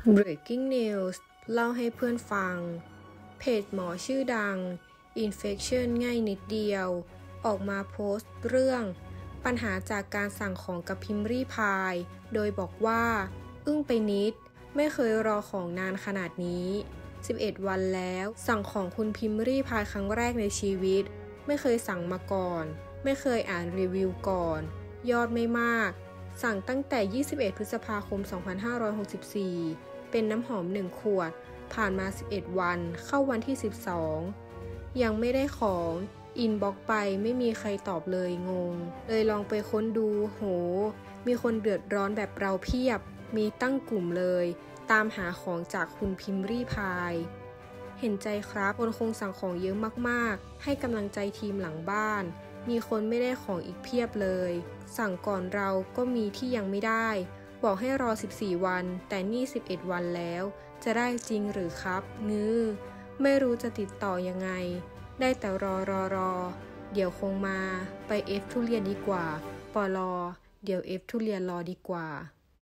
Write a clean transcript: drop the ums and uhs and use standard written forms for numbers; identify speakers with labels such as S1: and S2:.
S1: Breaking News เล่าให้เพื่อนฟังเพจหมอชื่อดัง Infection ง่ายนิดเดียวออกมาโพสต์เรื่องปัญหาจากการสั่งของกับพิมพ์รีพายโดยบอกว่าอึ้งไปนิดไม่เคยรอของนานขนาดนี้11 วันแล้วสั่งของคุณพิมพ์รีพายครั้งแรกในชีวิตไม่เคยสั่งมาก่อนไม่เคยอ่านรีวิวก่อนยอดไม่มากสั่งตั้งแต่21 พฤษภาคม 2564เป็นน้ำหอม1 ขวดผ่านมา11 วันเข้าวันที่12ยังไม่ได้ของอินบ็อกซ์ไปไม่มีใครตอบเลยงงเลยลองไปค้นดูโหมีคนเดือดร้อนแบบเราเพียบมีตั้งกลุ่มเลยตามหาของจากคุณพิมพ์รีพายเห็นใจครับคนคงสั่งของเยอะมากๆให้กำลังใจทีมหลังบ้านมีคนไม่ได้ของอีกเพียบเลยสั่งก่อนเราก็มีที่ยังไม่ได้บอกให้รอ14 วันแต่นี่11 วันแล้วจะได้จริงหรือครับไม่รู้จะติดต่อยังไงได้แต่รอเดี๋ยวคงมาไปเอฟทุเรียนดีกว่าปลอเดี๋ยวเอฟทุเรียนรอดีกว่า